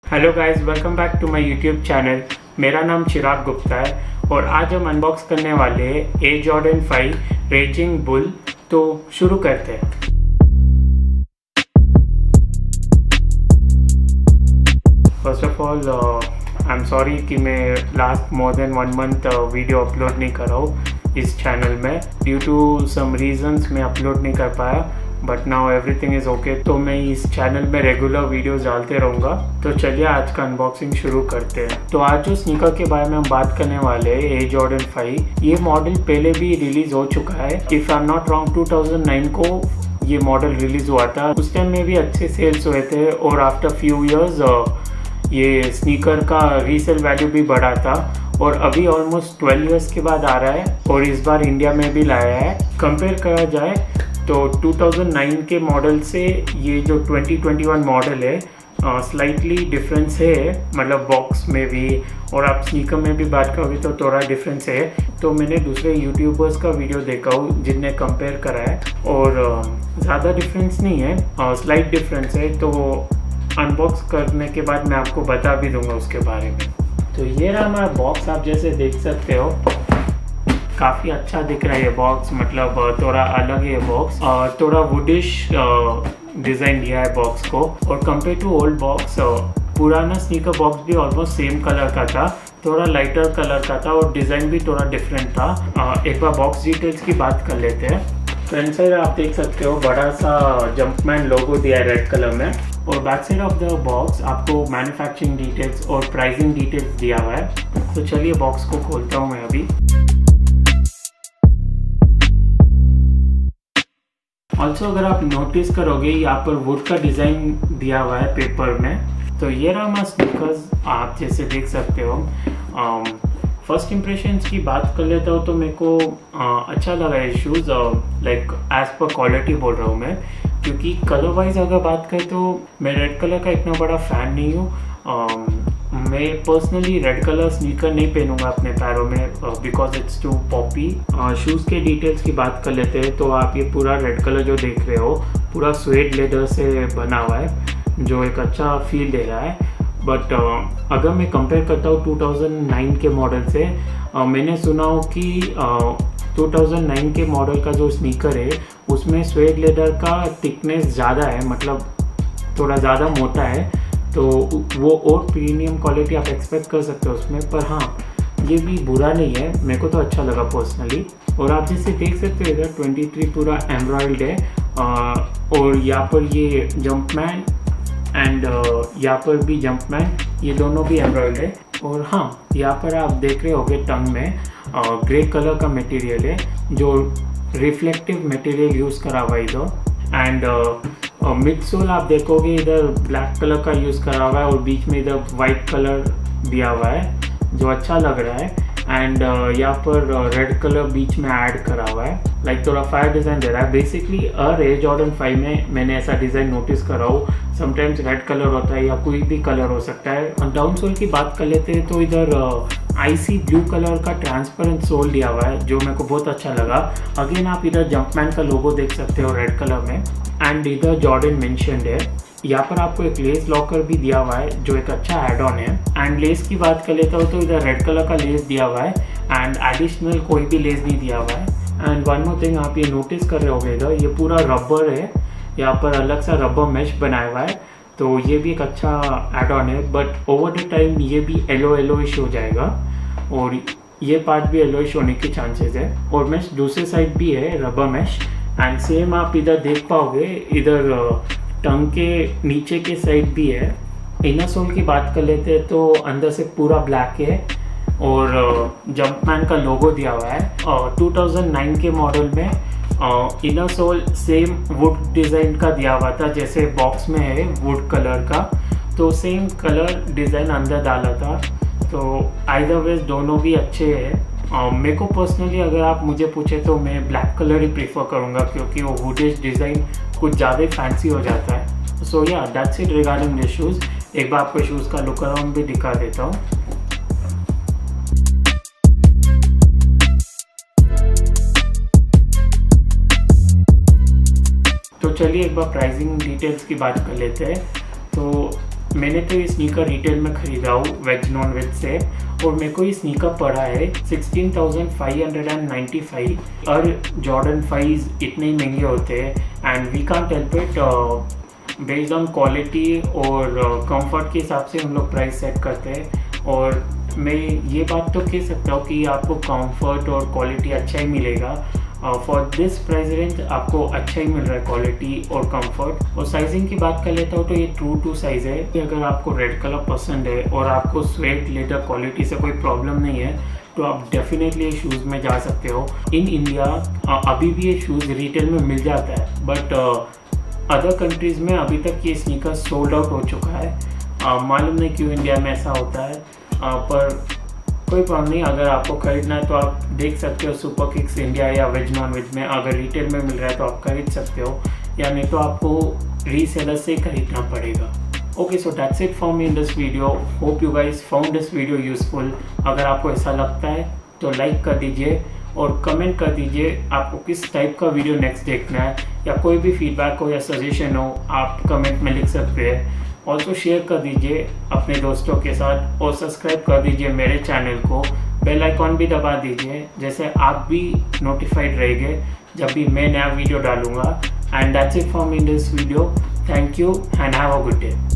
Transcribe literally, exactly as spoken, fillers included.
Hello guys, welcome back to my YouTube channel. मेरा नाम चिराग गुप्ता है और आज हम अनबॉक्स करने वाले हैं Air Jordan five raging bull. तो शुरू करते हैं। First of all I am sorry कि मैं last more than one month video upload नहीं कर रहा हूँ इस चैनल में। ड्यू टू सम रीजंस मैं अपलोड नहीं कर पाया, but now everything is okay. तो मैं इस चैनल में रेगुलर वीडियोस डालते रहूँगा। तो चलिए आज का अनबॉक्सिंग शुरू करते हैं। तो आज जो स्नीकर के बारे में हम बात करने वाले हैं एयर जॉर्डन फाइव, ये मॉडल पहले भी रिलीज हो चुका है। If I am not wrong two thousand nine को ये मॉडल रिलीज हुआ था। उस टाइम में भी अच्छे सेल्स हुए थे और आफ्टर फ्यू ईयर्स ये स्नीकर का रीसेल वैल्यू भी बढ़ा था और अभी ऑलमोस्ट ट्वेल्व इयर्स के बाद आ रहा है और इस बार इंडिया में भी लाया है। कंपेयर करा जाए तो टू थाउजेंड नाइन के मॉडल से ये जो ट्वेंटी ट्वेंटी वन मॉडल है स्लाइटली डिफरेंस है, मतलब बॉक्स में भी और आप स्नीकर में भी बात करोगे तो थोड़ा डिफरेंस है। तो मैंने दूसरे यूट्यूबर्स का वीडियो देखा हूँ जिनने कंपेयर करा है और ज़्यादा डिफरेंस नहीं है, स्लाइट डिफरेंस है। तो अनबॉक्स करने के बाद मैं आपको बता भी दूंगा उसके बारे में। तो ये रहा हमारा बॉक्स, आप जैसे देख सकते हो काफ़ी अच्छा दिख रहा है ये बॉक्स, मतलब थोड़ा अलग है ये बॉक्स और थोड़ा वुडिश डिज़ाइन दिया है बॉक्स को। और कंपेयर टू ओल्ड बॉक्स, पुराना स्नीकर बॉक्स भी ऑलमोस्ट सेम कलर का था, थोड़ा लाइटर कलर का था और डिज़ाइन भी थोड़ा डिफरेंट था। एक बार बॉक्स डिटेल्स की बात कर लेते हैं। फ्रंट साइड आप देख सकते हो बड़ा सा जंपमैन लोगो दिया है रेड कलर में और back side of the box आपको मैन्युफैक्चरिंग डिटेल्स और प्राइसिंग डिटेल्स दिया हुआ है। तो चलिए बॉक्स को खोलता हूँ मैं अभी। ऑल्सो अगर आप नोटिस करोगे यहाँ पर वुड का डिज़ाइन दिया हुआ है पेपर में। तो ये रहा हमारा स्नीकर्स, आप जैसे देख सकते हो। फर्स्ट इम्प्रेशंस की बात कर लेता हूँ तो मेरे को uh, अच्छा लगा है शूज़, लाइक एज पर क्वालिटी बोल रहा हूँ मैं, क्योंकि कलर वाइज अगर बात करें तो मैं रेड कलर का इतना बड़ा फ़ैन नहीं हूँ। uh, मैं पर्सनली रेड कलर स्नीकर नहीं पहनूंगा अपने पैरों में because it's too poppy. Shoes के डिटेल्स की बात कर लेते हैं तो आप ये पूरा रेड कलर जो देख रहे हो पूरा स्वेड लेदर से बना हुआ है जो एक अच्छा फील दे रहा है। बट uh, अगर मैं कंपेयर करता हूँ टू थाउजेंड नाइन के मॉडल से, uh, मैंने सुना हो कि uh, टू थाउजेंड नाइन के मॉडल का जो स्नीकर है उसमें स्वेड लेदर का थिकनेस ज़्यादा है, मतलब थोड़ा ज़्यादा मोटा है। तो वो और प्रीमियम क्वालिटी आप एक्सपेक्ट कर सकते हो उसमें, पर हाँ ये भी बुरा नहीं है, मेरे को तो अच्छा लगा पर्सनली। और आप जैसे देख सकते हो इधर ट्वेंटी थ्री पूरा एम्ब्रॉयड है और यहाँ पर ये जंपमैन एंड यहाँ पर भी जंपमैन, ये दोनों भी एम्ब्रॉयड है। और हाँ यहाँ पर आप देख रहे होगे टंग में ग्रे कलर का मटेरियल है जो रिफ्लेक्टिव मटेरियल यूज़ करा हुआ है इधर। एंड मिड सोल आप देखोगे इधर ब्लैक कलर का यूज़ करा हुआ है और बीच में इधर वाइट कलर दिया हुआ है जो अच्छा लग रहा है। एंड uh, यहाँ पर रेड uh, कलर बीच में ऐड करा हुआ है, लाइक like थोड़ा फायर डिज़ाइन दे रहा है। Basically uh Air Jordan five में मैंने ऐसा डिज़ाइन नोटिस करा हो, समटाइम्स रेड कलर होता है या कोई भी कलर हो सकता है। डाउन सोल की बात कर लेते हैं तो इधर आईसी ब्लू कलर का ट्रांसपेरेंट सोल दिया हुआ है जो मेरे को बहुत अच्छा लगा। अगेन आप इधर जंपमैन का लोगो देख सकते हो रेड कलर में एंड इधर जॉर्डन मेंशन्ड है। यहाँ पर आपको एक लेस लॉकर भी दिया हुआ है जो एक अच्छा एड ऑन है। एंड लेस की बात कर लेता हूँ तो इधर रेड कलर का लेस दिया हुआ है एंड एडिशनल कोई भी लेस नहीं दिया हुआ है। एंड वन मोर थिंग आप ये नोटिस कर रहे होगे इधर ये पूरा रबर है, यहाँ पर अलग सा रबर मेश बनाया हुआ है, तो ये भी एक अच्छा एड ऑन है। बट ओवर द टाइम ये भी येलो येलोइश हो जाएगा और ये पार्ट भी येलोइश होने के चांसेस है। और मेश दूसरे साइड भी है रबर मेश एंड सेम आप इधर देख पाओगे इधर टंग के नीचे के साइड भी है। इनर सोल की बात कर लेते हैं तो अंदर से पूरा ब्लैक है और जंपमैन का लोगो दिया हुआ है। और टू थाउजेंड नाइन के मॉडल में inner sole same wood design का दिया हुआ था, जैसे बॉक्स में है वुड कलर का, तो सेम कलर डिज़ाइन अंदर डाला था। तो आइदर वेज दोनों भी अच्छे हैं। Uh, मेरे को पर्सनली अगर आप मुझे पूछे तो मैं ब्लैक कलर ही प्रीफर करूँगा क्योंकि वो वुडिश डिज़ाइन कुछ ज़्यादा फैंसी हो जाता है। So yeah that's it regarding this shoes. एक बार आपको शूज़ का लुक अराउंड भी दिखा देता हूँ। तो चलिए एक बार प्राइसिंग डिटेल्स की बात कर लेते हैं। तो मैंने तो ये स्नीकर रिटेल में खरीदा हूँ वेज नॉन वेज से, और मेरे को ये स्नीकर पड़ा है sixteen thousand five hundred ninety five. और जॉर्डन फाइव इतने ही महंगे होते हैं and we can't help it, based on quality और कंफर्ट के हिसाब से हम लोग प्राइस सेट करते हैं। और मैं ये बात तो कह सकता हूँ कि आपको कंफर्ट और क्वालिटी अच्छा ही मिलेगा। फॉर दिस प्राइस रेंज आपको अच्छा ही मिल रहा है क्वालिटी और कंफर्ट। और साइजिंग की बात कर लेता हूँ तो ये ट्रू टू साइज़ है कि अगर आपको रेड कलर पसंद है और आपको स्वेट लेदर क्वालिटी से कोई प्रॉब्लम नहीं है तो आप डेफिनेटली ये शूज़ में जा सकते हो। इन इंडिया अभी भी ये शूज़ रिटेल में मिल जाता है, बट अदर कंट्रीज़ में अभी तक ये स्नीकर सोल्ड आउट हो चुका है। uh, मालूम नहीं क्यों इंडिया में ऐसा होता है, uh, पर कोई प्रॉब्लम नहीं। अगर आपको खरीदना है तो आप देख सकते हो सुपर किक्स इंडिया या वेज नॉन वेज में, अगर रिटेल में मिल रहा है तो आप खरीद सकते हो, या नहीं तो आपको रीसेलर से खरीदना पड़ेगा। Okay, so that's it for me in this video. Hope you guys found this video useful. अगर आपको ऐसा लगता है तो लाइक कर दीजिए और कमेंट कर दीजिए आपको किस टाइप का वीडियो नेक्स्ट देखना है, या कोई भी फीडबैक हो या सजेशन हो आप कमेंट में लिख सकते हैं। ऑल्सो शेयर कर दीजिए अपने दोस्तों के साथ और सब्सक्राइब कर दीजिए मेरे चैनल को, बेल आइकॉन भी दबा दीजिए, जैसे आप भी नोटिफाइड रहेंगे जब भी मैं नया वीडियो डालूंगा। And that's it for me in this video. Thank you and have a good day.